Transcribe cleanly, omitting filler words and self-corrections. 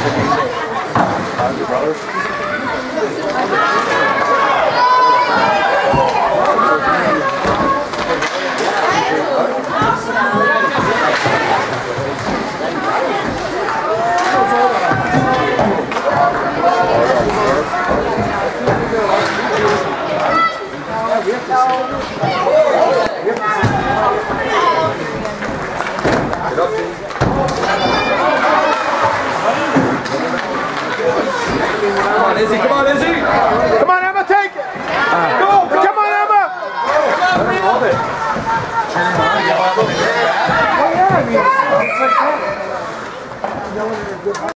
Your brother? Izzy, come on, Izzy! Come on, Emma, take it! Go! Come on, Emma! Love it. Oh, yeah, I mean, it's like that.